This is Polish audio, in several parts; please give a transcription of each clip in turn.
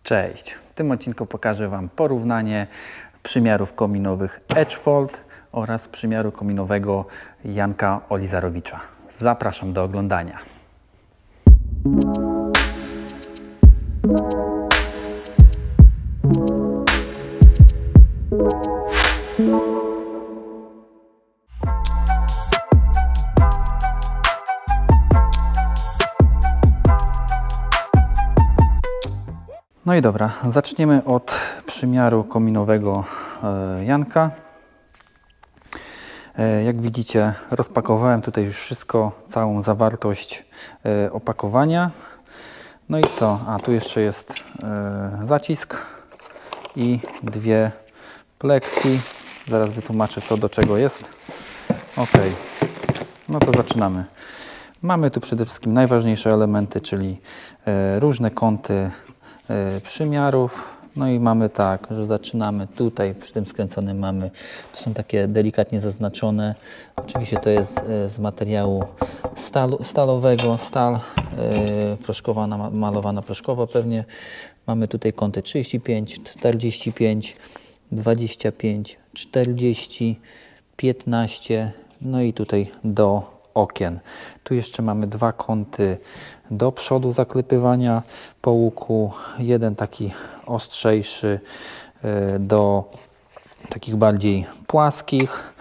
Cześć! W tym odcinku pokażę Wam porównanie przymiarów kominowych Edgefold oraz przymiaru kominowego Janka Olizarowicza. Zapraszam do oglądania. No i dobra, zaczniemy od przymiaru kominowego Janka. Jak widzicie, rozpakowałem tutaj już wszystko, całą zawartość opakowania. No i co? A tu jeszcze jest zacisk i dwie pleksji. Zaraz wytłumaczę, co do czego jest. Ok, no to zaczynamy. Mamy tu przede wszystkim najważniejsze elementy, czyli różne kąty przymiarów. No i mamy tak, że zaczynamy tutaj, przy tym skręconym mamy, to są takie delikatnie zaznaczone. Oczywiście to jest z materiału stalowego, stal proszkowana, malowana proszkowo pewnie. Mamy tutaj kąty 35, 45, 25, 40, 15, no i tutaj do okien. Tu jeszcze mamy dwa kąty do przodu zaklepywania po łuku. Jeden taki ostrzejszy do takich bardziej płaskich,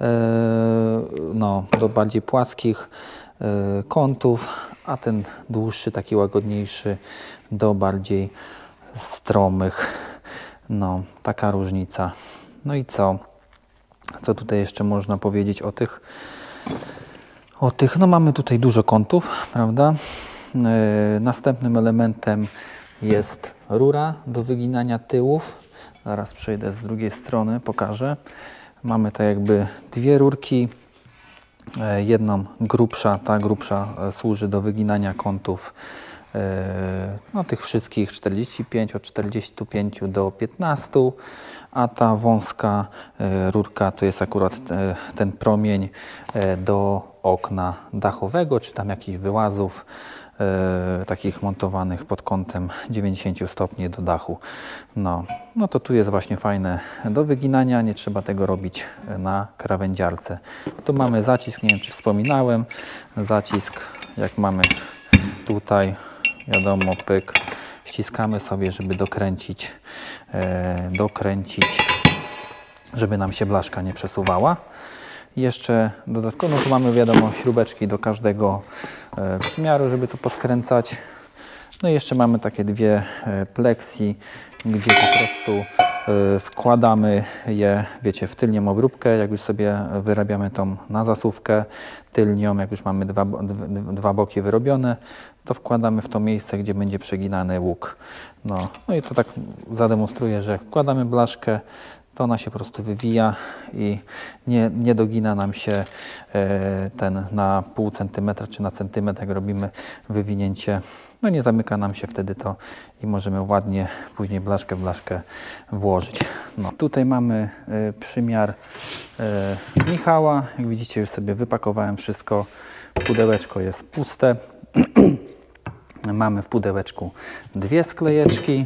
do bardziej płaskich kątów, a ten dłuższy, taki łagodniejszy do bardziej stromych. No, taka różnica. No i co? Co tutaj jeszcze można powiedzieć o tych? No mamy tutaj dużo kątów, prawda? Następnym elementem jest rura do wyginania tyłów. Zaraz przejdę z drugiej strony, pokażę. Mamy tak jakby dwie rurki. Jedną grubsza, ta grubsza służy do wyginania kątów tych wszystkich 45, od 45 do 15, a ta wąska rurka to jest akurat ten promień do okna dachowego, czy tam jakichś wyłazów takich montowanych pod kątem 90 stopni do dachu. No to tu jest właśnie fajne do wyginania, nie trzeba tego robić na krawędziarce. Tu mamy zacisk, nie wiem czy wspominałem, zacisk jak mamy tutaj, wiadomo, pyk, ściskamy sobie, żeby dokręcić, żeby nam się blaszka nie przesuwała. Jeszcze dodatkowo tu mamy, wiadomo, śrubeczki do każdego przymiaru, żeby to poskręcać. No i jeszcze mamy takie dwie pleksji, gdzie po prostu wkładamy je, wiecie, w tylnią obróbkę. Jak już sobie wyrabiamy tą na zasuwkę tylnią, jak już mamy dwa boki wyrobione, to wkładamy w to miejsce, gdzie będzie przeginany łuk. No i to tak zademonstruję, że jak wkładamy blaszkę, to ona się po prostu wywija i nie dogina nam się ten na pół centymetra czy na centymetr, jak robimy wywinięcie. No nie zamyka nam się wtedy to i możemy ładnie później blaszkę włożyć. No tutaj mamy przymiar Michała. Jak widzicie, już sobie wypakowałem wszystko. Pudełeczko jest puste. Mamy w pudełeczku dwie sklejeczki,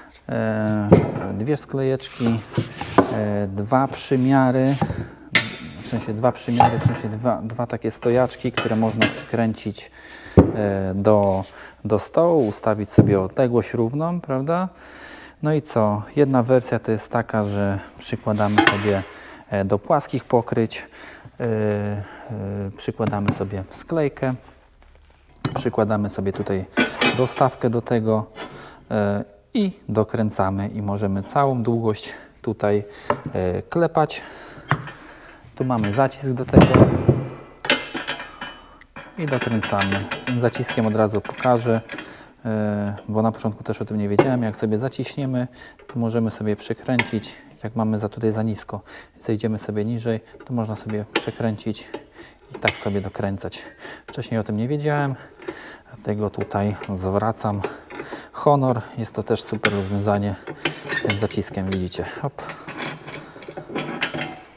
dwa przymiary, w sensie dwa takie stojaczki, które można przykręcić do stołu, ustawić sobie odległość równą, prawda? No i co? Jedna wersja to jest taka, że przykładamy sobie do płaskich pokryć, przykładamy sobie sklejkę, przykładamy sobie tutaj dostawkę do tego i dokręcamy i możemy całą długość tutaj klepać. Tu mamy zacisk do tego i dokręcamy. Z tym zaciskiem od razu pokażę, bo na początku też o tym nie wiedziałem. Jak sobie zaciśniemy, to możemy sobie przekręcić. Jak mamy tutaj za nisko, zejdziemy sobie niżej, to można sobie przekręcić i tak sobie dokręcać. Wcześniej o tym nie wiedziałem, dlatego tutaj zwracam honor. Jest to też super rozwiązanie z tym zaciskiem, widzicie. Hop.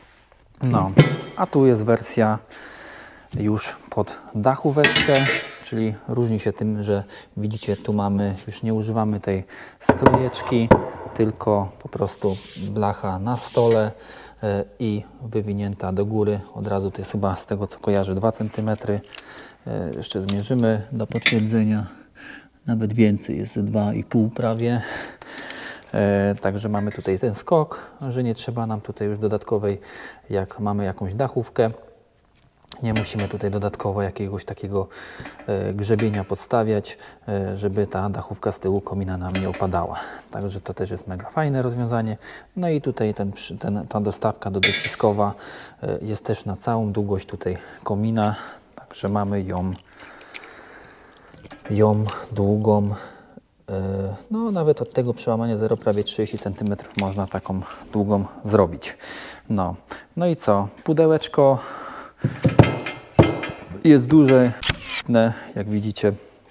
No, a tu jest wersja już pod dachóweczkę, czyli różni się tym, że widzicie, tu mamy, już nie używamy tej sklejeczki, tylko po prostu blacha na stole i wywinięta do góry. Od razu to jest chyba, z tego co kojarzę, 2 cm. Jeszcze zmierzymy do potwierdzenia. Nawet więcej, jest 2,5 prawie. Także mamy tutaj ten skok, że nie trzeba nam tutaj już dodatkowej, jak mamy jakąś dachówkę. Nie musimy tutaj dodatkowo jakiegoś takiego grzebienia podstawiać, żeby ta dachówka z tyłu komina nam nie opadała. Także to też jest mega fajne rozwiązanie. No i tutaj ta dostawka dociskowa jest też na całą długość tutaj komina. Także mamy ją długą. No nawet od tego przełamania 0 prawie 30 cm można taką długą zrobić. No i co? Pudełeczko jest duże, jak widzicie,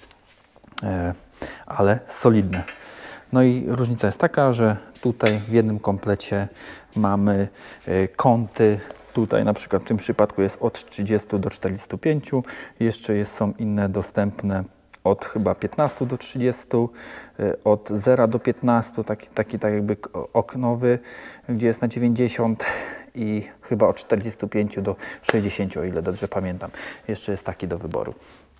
ale solidne. No i różnica jest taka, że tutaj w jednym komplecie mamy kąty. Tutaj na przykład w tym przypadku jest od 30 do 45. Jeszcze są inne dostępne od chyba 15 do 30, od 0 do 15, taki tak jakby oknowy, gdzie jest na 90 i chyba od 45 do 60, o ile dobrze pamiętam. Jeszcze jest taki do wyboru.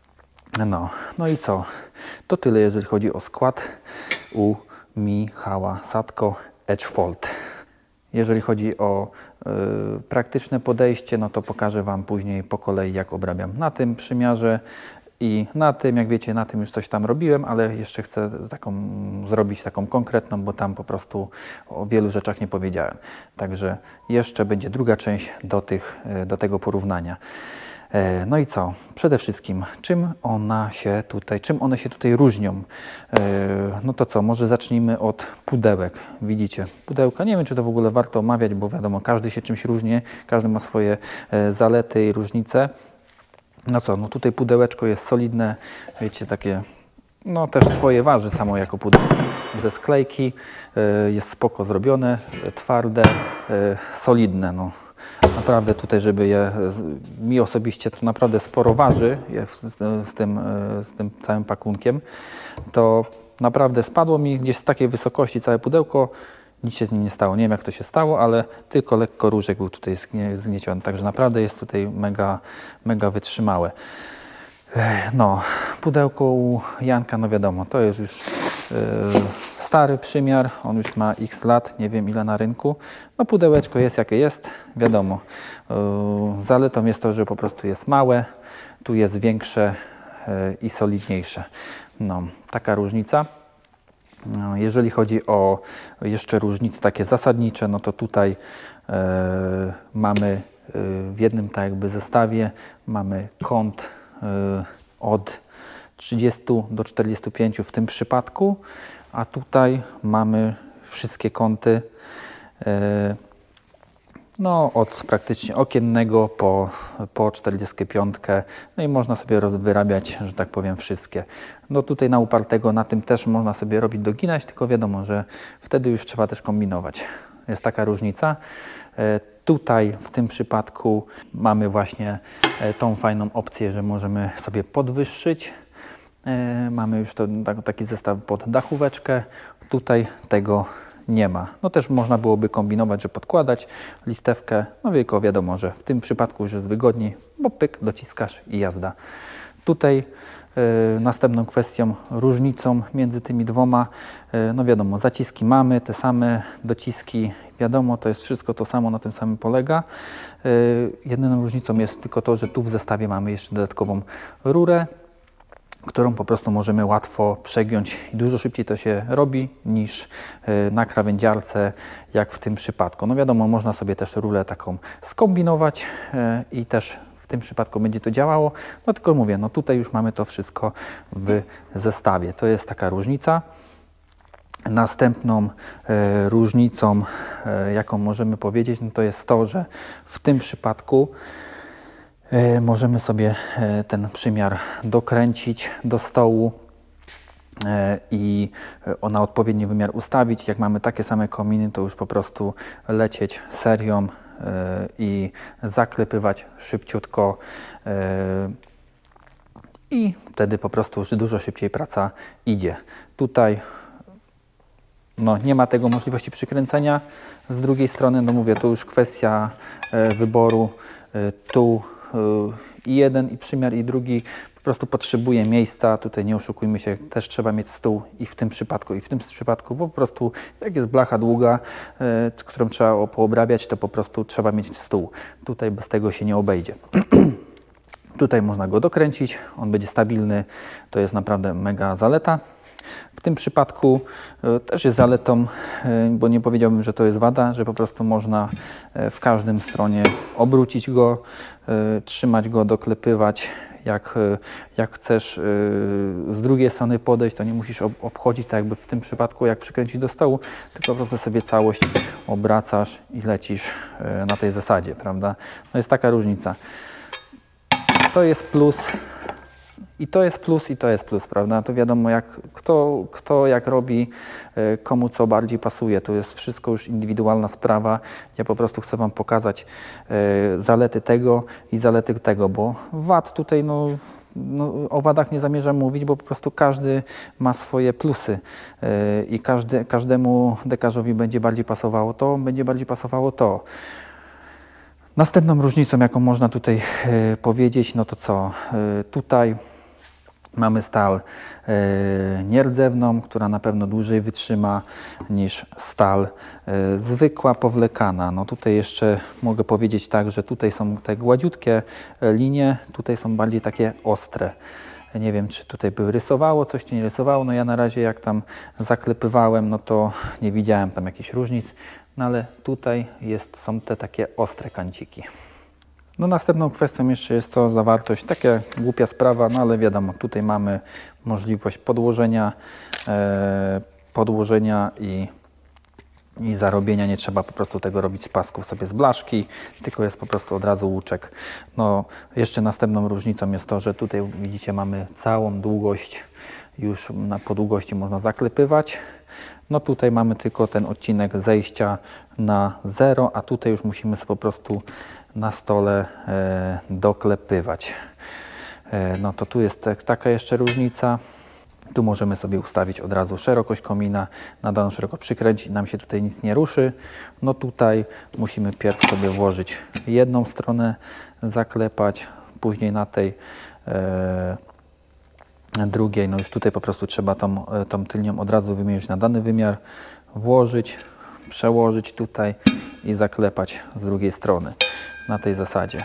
No i co? To tyle, jeżeli chodzi o skład u Michała Sadko Edgefold. Jeżeli chodzi o praktyczne podejście, no to pokażę Wam później po kolei, jak obrabiam na tym przymiarze i na tym. Jak wiecie, na tym już coś tam robiłem, ale jeszcze chcę zrobić taką konkretną, bo tam po prostu o wielu rzeczach nie powiedziałem. Także jeszcze będzie druga część do tego porównania. No i co? Przede wszystkim, czym one się tutaj różnią? No to co, może zacznijmy od pudełek. Widzicie, pudełka, nie wiem, czy to w ogóle warto omawiać, bo wiadomo, każdy się czymś różni, każdy ma swoje zalety i różnice. No co, no tutaj pudełeczko jest solidne, wiecie, takie, no też swoje waży samo jako pudełko. Ze sklejki, jest spoko zrobione, twarde, solidne, no. Naprawdę tutaj, żeby mi osobiście to naprawdę sporo waży z tym całym pakunkiem, to naprawdę spadło mi gdzieś z takiej wysokości całe pudełko, nic się z nim nie stało. Nie wiem, jak to się stało, ale tylko lekko różek był tutaj zgnieciony, także naprawdę jest tutaj mega wytrzymałe. No, pudełko u Janka, no wiadomo, to jest już stary przymiar, on już ma x lat, nie wiem ile na rynku. No pudełeczko jest jakie jest, wiadomo. Zaletą jest to, że po prostu jest małe, tu jest większe i solidniejsze. No, taka różnica. Jeżeli chodzi o jeszcze różnice takie zasadnicze, no to tutaj mamy w jednym tak jakby zestawie mamy kąt od 30 do 45 w tym przypadku, a tutaj mamy wszystkie kąty no, od praktycznie okiennego po 45, no i można sobie wyrabiać, że tak powiem, wszystkie. No tutaj na upartego na tym też można sobie robić, doginać, tylko wiadomo, że wtedy już trzeba też kombinować. Jest taka różnica. Tutaj w tym przypadku mamy właśnie tą fajną opcję, że możemy sobie podwyższyć. Mamy już taki zestaw pod dachóweczkę. Tutaj tego nie ma. No też można byłoby kombinować, że podkładać listewkę, no tylko wiadomo, że w tym przypadku już jest wygodniej, bo pyk, dociskasz i jazda. Tutaj następną kwestią, różnicą między tymi dwoma, no wiadomo, zaciski mamy, te same dociski, wiadomo, to jest wszystko to samo, na tym samym polega. Jedyną różnicą jest tylko to, że tu w zestawie mamy jeszcze dodatkową rurę, którą po prostu możemy łatwo przegiąć i dużo szybciej to się robi niż na krawędziarce, jak w tym przypadku. No wiadomo, można sobie też rurę taką skombinować i też w tym przypadku będzie to działało. No tylko mówię, no tutaj już mamy to wszystko w zestawie. To jest taka różnica. Następną różnicą, jaką możemy powiedzieć, no to jest to, że w tym przypadku możemy sobie ten przymiar dokręcić do stołu i na odpowiedni wymiar ustawić. Jak mamy takie same kominy, to już po prostu lecieć serią i zaklepywać szybciutko i wtedy po prostu już dużo szybciej praca idzie. Tutaj no, nie ma tego możliwości przykręcenia. Z drugiej strony, no mówię, to już kwestia wyboru. Tu i jeden, i przymiar, i drugi po prostu potrzebuje miejsca. Tutaj nie oszukujmy się, też trzeba mieć stół i w tym przypadku, bo po prostu jak jest blacha długa, którą trzeba poobrabiać, to po prostu trzeba mieć stół. Tutaj bez tego się nie obejdzie. Tutaj można go dokręcić, on będzie stabilny, to jest naprawdę mega zaleta. W tym przypadku też jest zaletą, bo nie powiedziałbym, że to jest wada, że po prostu można w każdym stronie obrócić go, trzymać go, doklepywać. Jak chcesz z drugiej strony podejść, to nie musisz obchodzić, tak jakby w tym przypadku, jak przykręcić do stołu, tylko po prostu sobie całość obracasz i lecisz na tej zasadzie, prawda? No jest taka różnica. To jest plus. I to jest plus, i to jest plus, prawda? To wiadomo, kto jak robi, komu co bardziej pasuje. To jest wszystko już indywidualna sprawa. Ja po prostu chcę Wam pokazać zalety tego i zalety tego, bo wad tutaj, no, o wadach nie zamierzam mówić, bo po prostu każdy ma swoje plusy i każdemu dekarzowi będzie bardziej pasowało to, będzie bardziej pasowało to. Następną różnicą, jaką można tutaj powiedzieć, no to co? Tutaj mamy stal nierdzewną, która na pewno dłużej wytrzyma niż stal zwykła, powlekana. No tutaj jeszcze mogę powiedzieć tak, że tutaj są te gładziutkie linie, tutaj są bardziej takie ostre. Nie wiem, czy tutaj by rysowało coś, czy nie rysowało. No ja na razie jak tam zaklepywałem, no to nie widziałem tam jakichś różnic. No ale tutaj są te takie ostre kanciki. No następną kwestią jeszcze jest to zawartość, taka głupia sprawa, no ale wiadomo, tutaj mamy możliwość podłożenia i zarobienia. Nie trzeba po prostu tego robić z pasków sobie z blaszki, tylko jest po prostu od razu łuczek. No jeszcze następną różnicą jest to, że tutaj widzicie, mamy całą długość, już po długości można zaklepywać. No tutaj mamy tylko ten odcinek zejścia na 0, a tutaj już musimy sobie po prostu na stole doklepywać. No to tu jest taka jeszcze różnica. Tu możemy sobie ustawić od razu szerokość komina, na daną szerokość przykręcić, nam się tutaj nic nie ruszy. No tutaj musimy pierw sobie włożyć jedną stronę, zaklepać, później na tej drugiej, no już tutaj po prostu trzeba tą tylnią od razu wymierzyć na dany wymiar, włożyć, przełożyć tutaj i zaklepać z drugiej strony na tej zasadzie.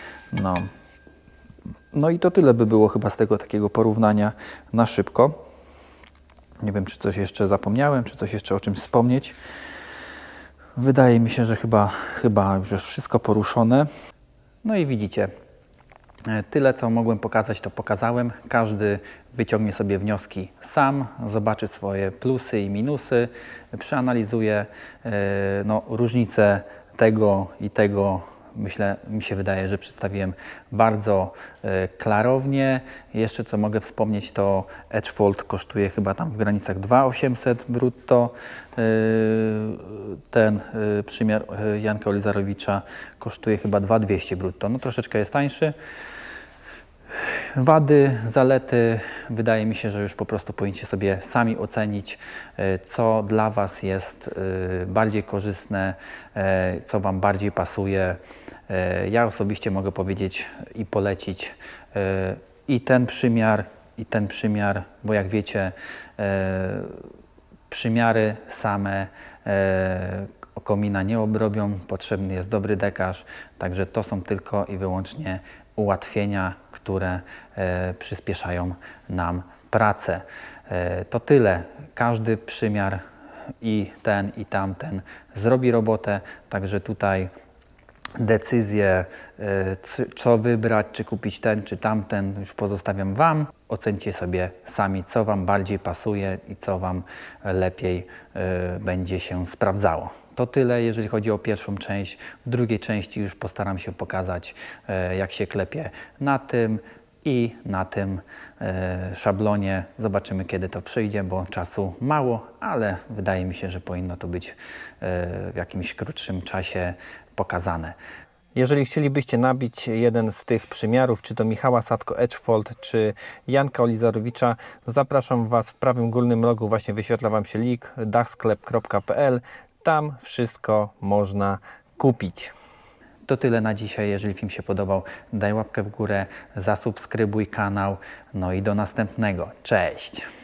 No i to tyle by było chyba z tego takiego porównania na szybko. Nie wiem, czy coś jeszcze zapomniałem, czy coś jeszcze o czymś wspomnieć. Wydaje mi się, że chyba już jest wszystko poruszone. No i widzicie, tyle co mogłem pokazać, to pokazałem. Każdy wyciągnie sobie wnioski sam, zobaczy swoje plusy i minusy, przeanalizuje różnice tego i tego. Myślę, mi się wydaje, że przedstawiłem bardzo klarownie. Jeszcze co mogę wspomnieć, to Edgefold kosztuje chyba tam w granicach 2800 brutto. Ten przymiar Janka Olizarowicza kosztuje chyba 2200 brutto. No troszeczkę jest tańszy. Wady, zalety, wydaje mi się, że już po prostu powinniście sobie sami ocenić, co dla Was jest bardziej korzystne, co Wam bardziej pasuje. Ja osobiście mogę powiedzieć i polecić i ten przymiar, bo jak wiecie, przymiary same komina nie obrobią, potrzebny jest dobry dekarz, także to są tylko i wyłącznie ułatwienia, które przyspieszają nam pracę. To tyle. Każdy przymiar i ten i tamten zrobi robotę, także tutaj decyzję, co wybrać, czy kupić ten, czy tamten, już pozostawiam Wam. Ocencie sobie sami, co Wam bardziej pasuje i co Wam lepiej będzie się sprawdzało. To tyle, jeżeli chodzi o pierwszą część. W drugiej części już postaram się pokazać, jak się klepie na tym i na tym szablonie. Zobaczymy, kiedy to przyjdzie, bo czasu mało, ale wydaje mi się, że powinno to być w jakimś krótszym czasie pokazane. Jeżeli chcielibyście nabić jeden z tych przymiarów, czy to Michała Sadko Edgefold, czy Janka Olizarowicza, zapraszam Was w prawym górnym rogu, właśnie wyświetla Wam się link dachsklep.pl. Tam wszystko można kupić. To tyle na dzisiaj. Jeżeli film się podobał, daj łapkę w górę, zasubskrybuj kanał. No i do następnego. Cześć!